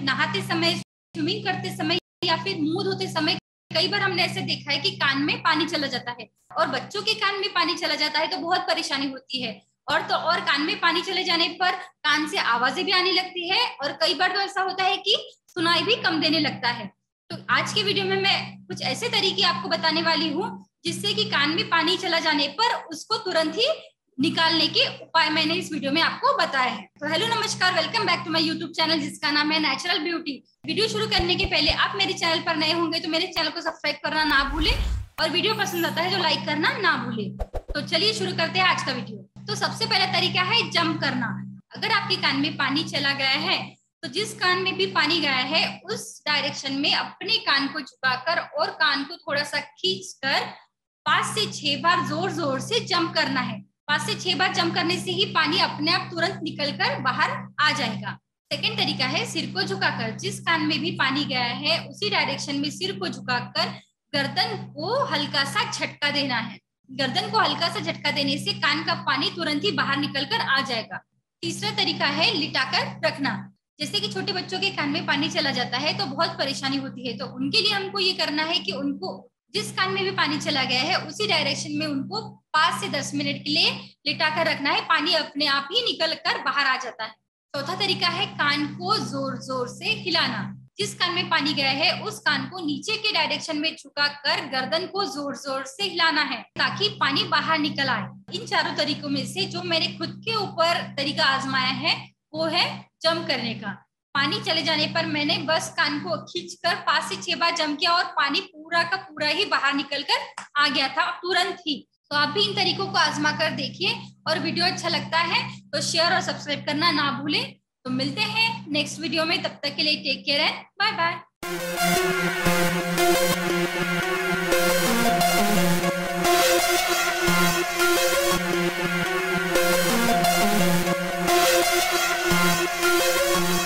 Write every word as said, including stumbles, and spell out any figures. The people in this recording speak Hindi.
नहाते समय, स्विमिंग करते समय या फिर मुंह धोते समय कई बार हमने ऐसे देखा है कि कान में पानी चला जाता है, और बच्चों के कान में पानी चला जाता है तो बहुत परेशानी होती है। और तो और कान में पानी चले जाने पर कान से आवाजें भी आने लगती है, और कई बार तो ऐसा होता है कि सुनाई भी कम देने लगता है। तो आज के वीडियो में मैं कुछ ऐसे तरीके आपको बताने वाली हूँ जिससे कि कान में पानी चला जाने पर उसको तुरंत ही निकालने के उपाय मैंने इस वीडियो में आपको बताए हैं। तो हेलो नमस्कार, welcome back to my YouTube channel जिसका नाम है नेचुरल ब्यूटी। वीडियो शुरू करने के पहले आप मेरे चैनल पर नए होंगे तो मेरे चैनल को सब्सक्राइब करना ना भूलें, और वीडियो पसंद आता है तो लाइक करना ना भूलें। तो चलिए शुरू करते हैं आज का वीडियो। तो सबसे पहला तरीका है जंप करना। अगर आपके कान में पानी चला गया है तो जिस कान में भी पानी गया है उस डायरेक्शन में अपने कान को झुकाकर और कान को थोड़ा सा खींचकर पांच से छह बार जोर जोर से जंप करना है। पांच से छह बार जंप करने से ही पानी अपने आप तुरंत निकलकर बाहर आ जाएगा। सेकेंड तरीका है सिर को झुकाकर। जिस कान में भी पानी गया है उसी डायरेक्शन में सिर को झुकाकर गर्दन को हल्का सा झटका देना है। गर्दन को हल्का सा झटका देने से कान का पानी तुरंत ही बाहर निकलकर आ जाएगा। तीसरा तरीका है लिटाकर रखना। जैसे कि छोटे बच्चों के कान में पानी चला जाता है तो बहुत परेशानी होती है, तो उनके लिए हमको ये करना है कि उनको जिस कान में भी पानी चला गया है उसी डायरेक्शन में उनको पांच से दस मिनट के लिए लिटा कर रखना है। पानी अपने आप ही निकल कर बाहर आ जाता है। चौथा तरीका है कान को जोर जोर से हिलाना। जिस कान में पानी गया है उस कान को नीचे के डायरेक्शन में झुका कर गर्दन को जोर जोर से हिलाना है ताकि पानी बाहर निकल आए। इन चारों तरीकों में से जो मैंने खुद के ऊपर तरीका आजमाया है वो है जंप करने का। पानी चले जाने पर मैंने बस कान को खींचकर पांच से छह बार जंप किया और पानी पूरा का पूरा ही बाहर निकलकर आ गया था तुरंत ही। तो आप भी इन तरीकों को आजमा कर देखिए, और वीडियो अच्छा लगता है तो शेयर और सब्सक्राइब करना ना भूलें। तो मिलते हैं नेक्स्ट वीडियो में, तब तक के लिए take care and bye bye.